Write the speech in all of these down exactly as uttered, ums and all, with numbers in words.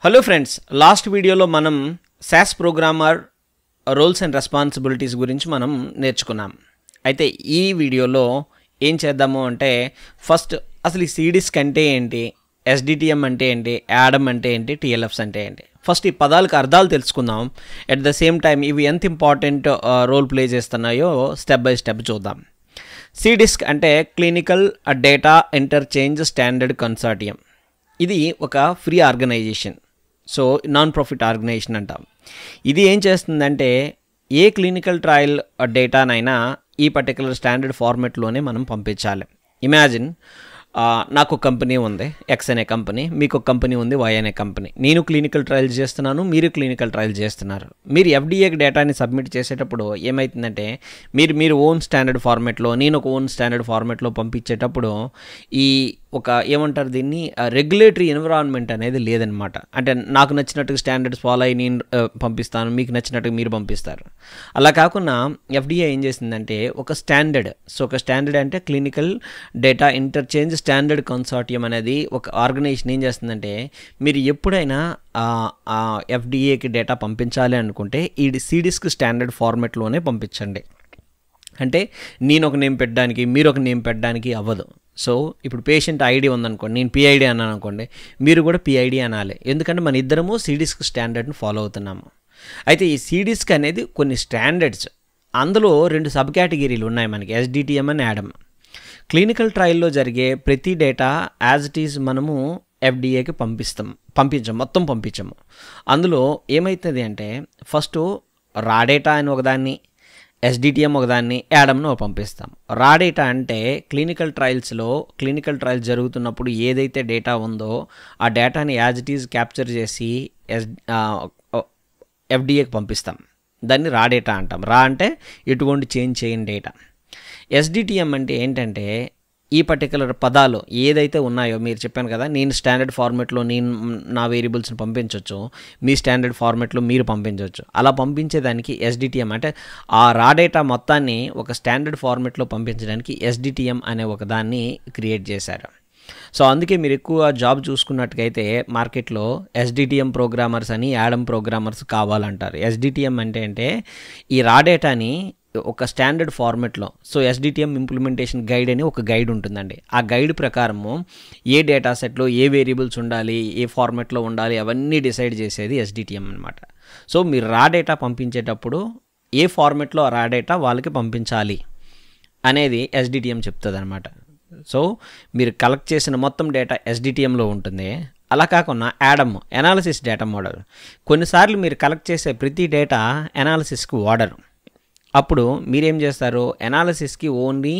Hello friends, last వీడియోలో మనం SAS programmer roles and responsibilities గురించి మనం నేర్చుకున్నాం. అయితే ఈ వీడియోలో ఏం చేద్దాము అంటే ఫస్ట్ అసలు ఈ సిడిస్క్ అంటే ఏంటి, ఎస్డిటిఎం అంటే ఏంటి, యాడమ్ అంటే ఏంటి, టిఎల్ఎఫ్స్ అంటే ఏంటి, ఫస్ట్ ఈ పదాలకు అర్థాలు తెలుసుకుందాం. ఎట్ ద సేమ్ టైం ఇవి ఎంత ఇంపార్టెంట్ రోల్ ప్లే చేస్తున్నాయో స్టెప్ బై స్టెప్ చూద్దాం. సిడిస్క్ అంటే clinical data interchange standard consortium. ఇది ఒక free organisation, so non profit organisation అంటాం. ఇది ఏం చేస్తుందంటే ఏ క్లినికల్ ట్రయల్ డేటానైనా ఈ పర్టికులర్ స్టాండర్డ్ ఫార్మెట్లోనే మనం పంపించాలి. ఇమాజిన్ నాకు ఒక కంపెనీ ఉంది, ఎక్స్ అనే కంపెనీ, మీకు ఒక కంపెనీ ఉంది, వై అనే కంపెనీ. నేను క్లినికల్ ట్రయల్స్ చేస్తున్నాను, మీరు క్లినికల్ ట్రయల్స్ చేస్తున్నారు. మీరు ఎఫ్డీఏకి డేటాని సబ్మిట్ చేసేటప్పుడు ఏమవుతుందంటే మీరు మీరు ఓన్ స్టాండర్డ్ ఫార్మెట్లో, నేను ఒక ఓన్ స్టాండర్డ్ ఫార్మెట్లో పంపించేటప్పుడు ఈ ఒక ఏమంటారు దీన్ని రెగ్యులేటరీ ఎన్విరాన్మెంట్ అనేది లేదనమాట. అంటే నాకు నచ్చినట్టుగా స్టాండర్డ్స్ ఫాలో అయ్యి నేను పంపిస్తాను, మీకు నచ్చినట్టుగా మీరు పంపిస్తారు. అలా కాకుండా ఎఫ్డీఏ ఏం చేసిందంటే ఒక స్టాండర్డ్, సో ఒక స్టాండర్డ్ అంటే clinical data interchange standard consortium అనేది ఒక ఆర్గనైజేషన్ ఏం చేస్తుందంటే మీరు ఎప్పుడైనా ఎఫ్డీఏకి డేటా పంపించాలి అనుకుంటే ఈ సిడిస్క్ స్టాండర్డ్ ఫార్మెట్లోనే పంపించండి. అంటే నేను ఒక నేమ్ పెట్టడానికి, మీరు ఒక నేమ్ పెట్టడానికి అవ్వదు. సో ఇప్పుడు పేషెంట్ ఐడి ఉందనుకోండి, నేను పిఐడి అన్నాను అనుకోండి, మీరు కూడా పిఐడి అనాలి. ఎందుకంటే మన ఇద్దరము సిడిస్క్ స్టాండర్డ్ని ఫాలో అవుతున్నాము. అయితే ఈ సిడిస్క్ అనేది కొన్ని స్టాండర్డ్స్, అందులో రెండు సబ్ కేటగిరీలు ఉన్నాయి మనకి, ఎస్డిటిఎం అండ్ యాడమ్. క్లినికల్ ట్రయల్లో జరిగే ప్రతి డేటా యాజ్ ఇట్ ఈజ్ మనము ఎఫ్డీఏకి పంపిస్తాం పంపించాం మొత్తం పంపించాము. అందులో ఏమవుతుంది అంటే ఫస్ట్ రా డేటా అని ఒకదాన్ని, ఎస్డిటిఎం ఒకదాన్ని, యాడమ్ను పంపిస్తాం. రా డేటా అంటే క్లినికల్ ట్రయల్స్లో క్లినికల్ ట్రయల్స్ జరుగుతున్నప్పుడు ఏదైతే డేటా ఉందో ఆ డేటాని యాజ్ ఇట్ ఈజ్ క్యాప్చర్ చేసి ఎస్ ఎఫ్డీఏకి పంపిస్తాం. దాన్ని రా డేటా అంటాం. రా అంటే ఎటువంటి చేంజ్ చేయని డేటా. ఎస్డిటిఎం అంటే ఏంటంటే ఈ పర్టికులర్ పదాలు ఏదైతే ఉన్నాయో, మీరు చెప్పాను కదా నేను స్టాండర్డ్ ఫార్మెట్లో నేను నా వేరియబుల్స్ని పంపించవచ్చు, మీ స్టాండర్డ్ ఫార్మెట్లో మీరు పంపించవచ్చు. అలా పంపించేదానికి ఎస్డిటిఎం అంటే ఆ రా డేటా మొత్తాన్ని ఒక స్టాండర్డ్ ఫార్మెట్లో పంపించడానికి ఎస్డిటిఎం అనే ఒక దాన్ని క్రియేట్ చేశారు. సో అందుకే మీరు ఎక్కువ జాబ్ చూసుకున్నట్టుకైతే మార్కెట్లో ఎస్డిటిఎం ప్రోగ్రామర్స్ అని, యాడమ్ ప్రోగ్రామర్స్ కావాలంటారు. ఎస్డిటిఎం అంటే అంటే ఈ రా డేటాని ఒక స్టాండర్డ్ ఫార్మెట్లో, సో ఎస్డిటిఎం ఇంప్లిమెంటేషన్ గైడ్ అని ఒక గైడ్ ఉంటుందండి. ఆ గైడ్ ప్రకారము ఏ డేటా సెట్లో ఏ వేరియబుల్స్ ఉండాలి, ఏ ఫార్మెట్లో ఉండాలి, అవన్నీ డిసైడ్ చేసేది ఎస్డిటిఎం అనమాట. సో మీరు రా డేటా పంపించేటప్పుడు ఏ ఫార్మెట్లో రా డేటా వాళ్ళకి పంపించాలి అనేది ఎస్డిటిఎం చెప్తుంది అనమాట. సో మీరు కలెక్ట్ చేసిన మొత్తం డేటా ఎస్డిటిఎంలో ఉంటుంది. అలా కాకుండా యాడమ్ ఎనాలిసిస్ డేటా మోడల్, కొన్నిసార్లు మీరు కలెక్ట్ చేసే ప్రతి డేటా ఎనాలిసిస్కి వాడరు. అప్పుడు మీరేం చేస్తారు, ఎనాలిసిస్కి ఓన్లీ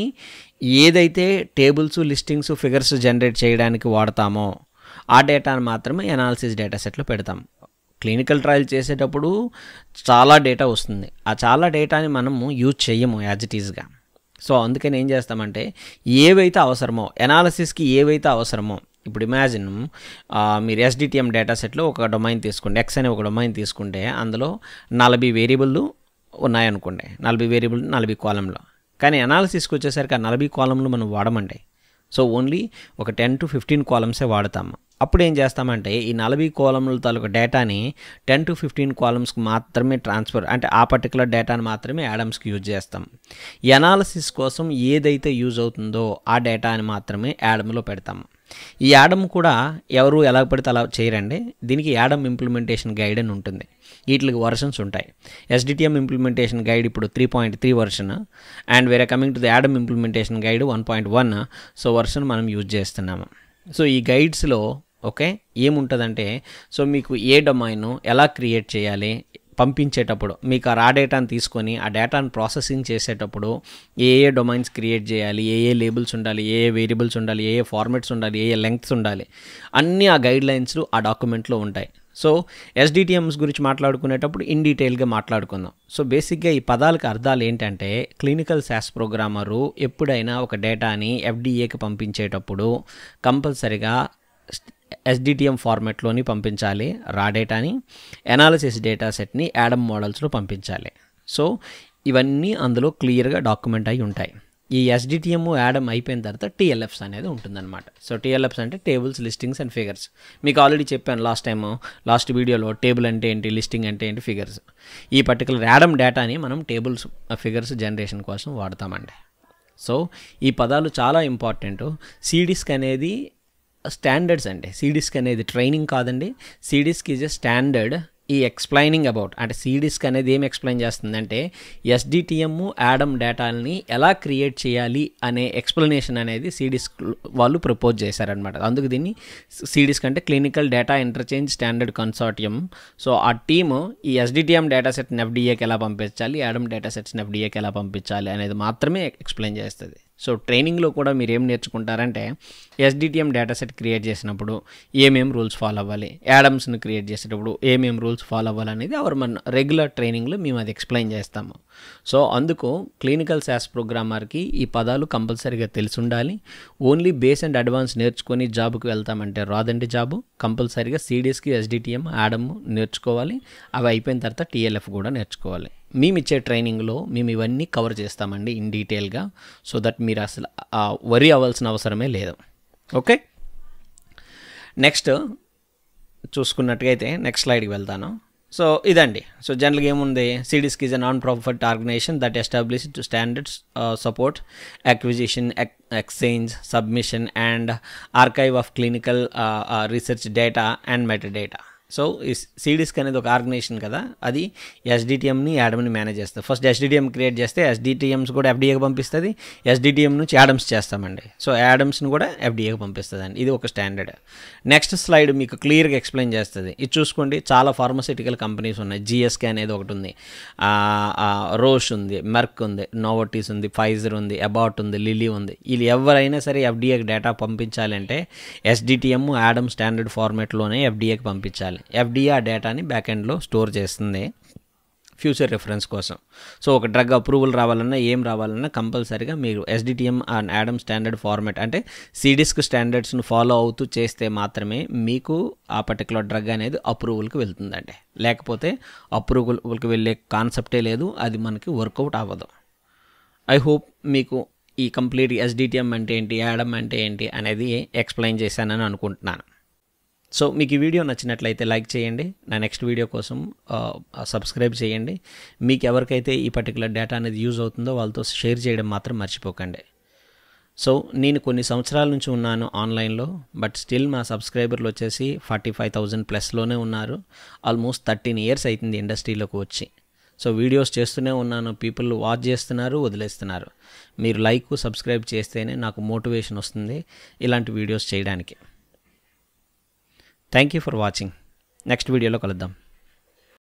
ఏదైతే టేబుల్స్, లిస్టింగ్స్, ఫిగర్స్ జనరేట్ చేయడానికి వాడతామో ఆ డేటాను మాత్రమే ఎనాలిసిస్ డేటా సెట్లో పెడతాం. క్లినికల్ ట్రయల్ చేసేటప్పుడు చాలా డేటా వస్తుంది, ఆ చాలా డేటాని మనము యూజ్ చేయము యాజ్ ఇట్ ఈజ్గా. సో అందుకని ఏం చేస్తామంటే ఏవైతే అవసరమో ఎనాలిసిస్కి ఏవైతే అవసరమో, ఇప్పుడు ఇమాజిన్ మీరు ఎస్డిటిఎం డేటా సెట్లో ఒక డొమైన్ తీసుకోండి, ఎక్స్ అనే ఒక డొమైన్ తీసుకుంటే అందులో నలభై వేరియబుల్లు ఉన్నాయనుకోండి, నలభై వేరియబుల్ నలభై కాలంలో. కానీ అనాలిసిస్కి వచ్చేసరికి ఆ నలభై కాలంలో మనం వాడమండి. సో ఓన్లీ ఒక టెన్ టు ఫిఫ్టీన్ కాలమ్సే వాడతాము. అప్పుడు ఏం చేస్తామంటే ఈ నలభై కాలముల తాలూకు డేటాని టెన్ టు ఫిఫ్టీన్ కాలమ్స్కి మాత్రమే ట్రాన్స్ఫర్, అంటే ఆ పర్టికులర్ డేటాని మాత్రమే యాడమ్స్కి యూజ్ చేస్తాం. ఈ అనాలిసిస్ కోసం ఏదైతే యూజ్ అవుతుందో ఆ డేటాని మాత్రమే యాడమ్లో పెడతాము. ఈ యాడమ్ కూడా ఎవరు ఎలా పడితే అలా చేయరండి. దీనికి యాడమ్ ఇంప్లిమెంటేషన్ గైడ్ అని ఉంటుంది. వీటికి వర్షన్స్ ఉంటాయి. ఎస్డిటిఎం ఇంప్లిమెంటేషన్ గైడ్ ఇప్పుడు three point three version, and వేరే coming to the ADaM implementation guide one point one. So version మనం యూజ్ చేస్తున్నాము. సో ఈ గైడ్స్లో ఓకే ఏముంటుందంటే, సో మీకు ఏ డొమైన్ ఎలా క్రియేట్ చేయాలి, పంపించేటప్పుడు మీకు ఆ రా డేటాను తీసుకొని ఆ డేటాను ప్రాసెసింగ్ చేసేటప్పుడు ఏ ఏ డొమైన్స్ క్రియేట్ చేయాలి, ఏ ఏ లేబుల్స్ ఉండాలి, ఏ ఏ వేరియబుల్స్ ఉండాలి, ఏ ఏ ఫార్మెట్స్ ఉండాలి, ఏ ఏ లెంగ్త్స్ ఉండాలి, అన్నీ ఆ గైడ్ లైన్స్ ఆ డాక్యుమెంట్లో ఉంటాయి. సో ఎస్డిటిఎమ్స్ గురించి మాట్లాడుకునేటప్పుడు ఇన్ డీటెయిల్గా మాట్లాడుకుందాం. సో బేసిక్గా ఈ పదాలకు అర్థాలు ఏంటంటే క్లినికల్ సాస్ ప్రోగ్రామరు ఎప్పుడైనా ఒక డేటాని ఎఫ్డీఏకి పంపించేటప్పుడు కంపల్సరిగా ఎస్డిటిఎం ఫార్మెట్లోని పంపించాలి రా డేటాని, ఎనాలిసిస్ డేటా సెట్ని యాడమ్ మోడల్స్లో పంపించాలి. సో ఇవన్నీ అందులో క్లియర్గా డాక్యుమెంట్ అయి ఉంటాయి. ఈ ఎస్డిటిఎం యాడమ్ అయిపోయిన తర్వాత టీఎల్ఎఫ్స్ అనేది ఉంటుందన్నమాట. సో టీఎల్ఎఫ్స్ అంటే టేబుల్స్, లిస్టింగ్స్ అండ్ ఫిగర్స్. మీకు ఆల్రెడీ చెప్పాను లాస్ట్ టైము, లాస్ట్ వీడియోలో టేబుల్ అంటే ఏంటి, లిస్టింగ్ అంటే ఏంటి, ఫిగర్స్. ఈ పర్టికులర్ యాడమ్ డేటాని మనం టేబుల్స్, ఫిగర్స్ జనరేషన్ కోసం వాడతామండి. సో ఈ పదాలు చాలా ఇంపార్టెంట్. సిడిస్క్ అనేది స్టాండర్డ్స్ అండి. సిడిస్క్ అనేది ట్రైనింగ్ కాదండి. సిడిస్క్ ఈజ్ ఎ స్టాండర్డ్ ఈ ఎక్స్ప్లెయినింగ్ అబౌట్, అంటే సిడిస్క్ అనేది ఏం ఎక్స్ప్లెయిన్ చేస్తుందంటే ఎస్డిటిఎం యాడమ్ డేటాని ఎలా క్రియేట్ చేయాలి అనే ఎక్స్ప్లెనేషన్ అనేది సిడిస్క్ వాళ్ళు ప్రపోజ్ చేశారనమాట. అందుకు దీన్ని సిడిస్క్ అంటే clinical data interchange standard consortium. So ఆ టీము ఈ ఎస్డిటిఎం డేటా సెట్ని ఎఫ్డిఏకి ఎలా పంపించాలి, యాడమ్ డేటా సెట్స్ని ఎఫ్డిఏకి ఎలా పంపించాలి అనేది మాత్రమే ఎక్స్ప్లెయిన్ చేస్తుంది. సో ట్రైనింగ్లో కూడా మీరు ఏం నేర్చుకుంటారంటే ఎస్డిటిఎం డేటా సెట్ క్రియేట్ చేసినప్పుడు ఏమేం రూల్స్ ఫాలో అవ్వాలి, యాడమ్స్ని క్రియేట్ చేసేటప్పుడు ఏమేం రూల్స్ ఫాలో అవ్వాలి అనేది అవర్ మన రెగ్యులర్ ట్రైనింగ్లో మేము అది ఎక్స్ప్లెయిన్ చేస్తాము. సో అందుకు క్లినికల్ సాస్ ప్రోగ్రామర్కి ఈ పదాలు కంపల్సరీగా తెలిసి ఉండాలి. ఓన్లీ బేస్ అండ్ అడ్వాన్స్ నేర్చుకొని జాబ్కి వెళ్తామంటే రాదండి జాబు. కంపల్సరీగా సిడిఎస్కి, ఎస్డిటిఎం, యాడమ్ నేర్చుకోవాలి. అవి అయిపోయిన తర్వాత టీఎల్ఎఫ్ కూడా నేర్చుకోవాలి. మేము ఇచ్చే ట్రైనింగ్లో మేము ఇవన్నీ కవర్ చేస్తామండి ఇన్ డీటెయిల్గా. సో దట్ మీరు అసలు వరీ అవ్వాల్సిన అవసరమే లేదు. ఓకే, నెక్స్ట్ చూసుకున్నట్టుగైతే నెక్స్ట్ స్లైడ్కి వెళ్తాను. సో ఇదండి. సో జనరల్గా ఏముంది, CDISC is a non profit organization that established standards support acquisition, exchange, submission and archive of clinical research data and meta data. So ఈ సిడిస్క్ అనేది ఒక ఆర్గనైజేషన్ కదా, అది ఎస్డిటిఎంని, యాడమ్ని మేనేజ్ చేస్తుంది. ఫస్ట్ ఎస్డిటిఎం క్రియేట్ చేస్తే ఎస్డిటిఎమ్స్ కూడా ఎఫ్డిఏకి పంపిస్తుంది. ఎస్డిటిఎం నుంచి యాడమ్స్ చేస్తామండి. సో యాడమ్స్ని కూడా ఎఫ్డిఏకి పంపిస్తుంది అండి. ఇది ఒక స్టాండర్డ్. నెక్స్ట్ స్లైడ్ మీకు క్లియర్గా ఎక్స్ప్లెయిన్ చేస్తుంది. ఇది చూసుకోండి, చాలా ఫార్మస్యూటికల్ కంపెనీస్ ఉన్నాయి. జిఎస్కే అనేది ఒకటి ఉంది, రోష్ ఉంది, మెర్క్ ఉంది, నోవోటిస్ ఉంది, ఫైజర్ ఉంది, అబాట్ ఉంది, లిలీ ఉంది. వీళ్ళు ఎవరైనా సరే ఎఫ్డిఏకి డేటా పంపించాలంటే ఎస్డిటిఎం, యాడమ్ స్టాండర్డ్ ఫార్మాట్లోనే ఎఫ్డిఏకి పంపించాలి. ఎఫ్డిఏ ఆ డేటాని బ్యాక్ ఎండ్లో స్టోర్ చేస్తుంది ఫ్యూచర్ రిఫరెన్స్ కోసం. సో ఒక డ్రగ్ అప్రూవల్ రావాలన్నా ఏం రావాలన్నా కంపల్సరీగా మీరు SDTM and ADaM standard format అంటే సిడిస్క్ స్టాండర్డ్స్ను ఫాలో అవుతూ చేస్తే మాత్రమే మీకు ఆ పర్టికులర్ డ్రగ్ అనేది అప్రూవల్కి వెళ్తుందండి. లేకపోతే అప్రూవల్కి వెళ్ళే కాన్సెప్టే లేదు, అది మనకి వర్కౌట్ అవ్వదు. ఐ హోప్ మీకు ఈ కంప్లీట్ ఎస్డిటిఎం అంటే ఏంటి, యాడమ్ అంటే ఏంటి అనేది ఎక్స్ప్లెయిన్ చేశానని అనుకుంటున్నాను. సో మీకు ఈ వీడియో నచ్చినట్లయితే లైక్ చేయండి. నా నెక్స్ట్ వీడియో కోసం సబ్స్క్రైబ్ చేయండి. మీకు ఎవరికైతే ఈ పర్టికులర్ డేటా అనేది యూజ్ అవుతుందో వాళ్ళతో షేర్ చేయడం మాత్రం మర్చిపోకండి. సో నేను కొన్ని సంవత్సరాల నుంచి ఉన్నాను ఆన్లైన్లో, బట్ స్టిల్ మా సబ్స్క్రైబర్లు వచ్చేసి ఫార్టీ ఫైవ్ థౌజండ్ ప్లస్లోనే ఉన్నారు. ఆల్మోస్ట్ థర్టీన్ ఇయర్స్ అవుతుంది ఇండస్ట్రీలోకి వచ్చి. సో వీడియోస్ చేస్తూనే ఉన్నాను, పీపుల్ వాచ్ చేస్తున్నారు, వదిలేస్తున్నారు. మీరు లైక్, సబ్స్క్రైబ్ చేస్తేనే నాకు మోటివేషన్ వస్తుంది ఇలాంటి వీడియోస్ చేయడానికి. Thank you for watching. Next వీడియోలో కలుద్దాం.